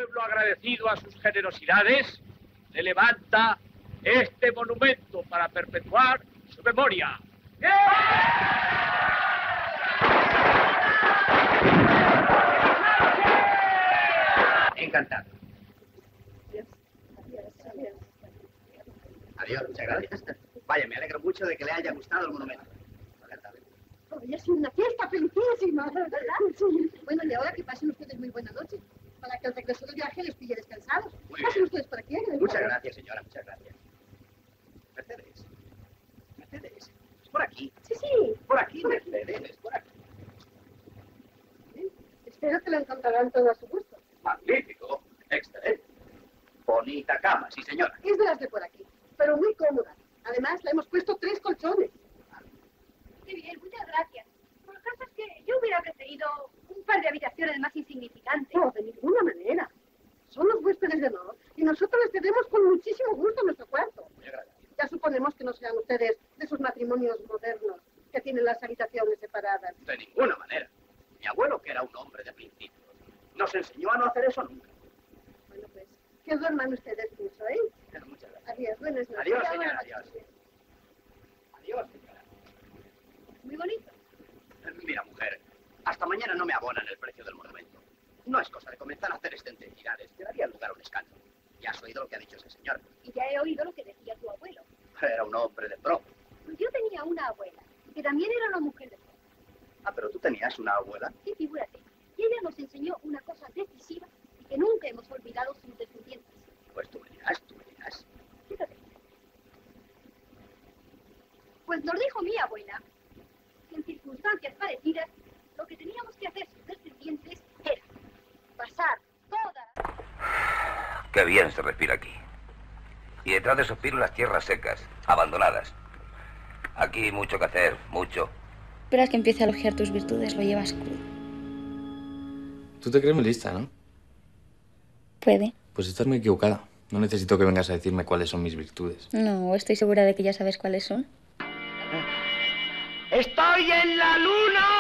pueblo agradecido a sus generosidades le levanta este monumento para perpetuar su memoria. Encantado. Adiós, muchas gracias. Vaya, me alegro mucho de que le haya gustado el monumento. Hoy ha sido una fiesta felicísima, ¿verdad? Sí. Bueno, y ahora que pasen ustedes muy buena noche, para que el regreso del viaje les pille descansados. Pasen ustedes por aquí. Muchas gracias, señora, muchas gracias. Mercedes. Mercedes. Es por aquí. Sí, sí. Por aquí, Mercedes, es por aquí. Espero que lo encontrarán todo a su gusto. Magnífico. Excelente. Bonita cama, sí, señora. Es de las de por aquí, pero muy cómoda. Además, le hemos puesto 3 colchones. Qué bien, muchas gracias. Por lo caso es que yo hubiera preferido un par de habitaciones más insignificantes. No, de ninguna manera. Son los huéspedes de honor y nosotros les cedemos con muchísimo gusto nuestro cuarto. Ya suponemos que no sean ustedes de esos matrimonios modernos que tienen las habitaciones separadas. De ninguna manera. Mi abuelo, que era un hombre de principios, nos enseñó a no hacer eso nunca. Bueno, pues, que duerman ustedes mucho, ¿eh? Pero muchas gracias. Adiós, buenas noches. Adiós, señora, adiós. Adiós, señora. Muy bonito. Mira, mujer, hasta mañana no me abonan el precio del monumento. No es cosa de comenzar a hacer excentricidades, que daría lugar a un escándalo. Ya has oído lo que ha dicho ese señor. Y ya he oído lo que decía tu abuelo. Era un hombre de pro. Pues yo tenía una abuela, que también era una mujer de pro. Ah, pero tú tenías una abuela. Sí, figúrate. Y ella nos enseñó una cosa decisiva y que nunca hemos olvidado sus descendientes. Pues tú me dirás, tú me dirás. Fíjate. Pues nos dijo mi abuela que en circunstancias parecidas lo que teníamos que hacer sus descendientes era pasar toda... Qué bien se respira aquí. Y detrás de esos pinos las tierras secas, abandonadas. Aquí hay mucho que hacer, mucho. Esperas que empiece a elogiar tus virtudes, lo llevas crudo. Tú te crees muy lista, ¿no? Puede. Pues estás muy equivocada. No necesito que vengas a decirme cuáles son mis virtudes. No, estoy segura de que ya sabes cuáles son. ¡Estoy en la luna!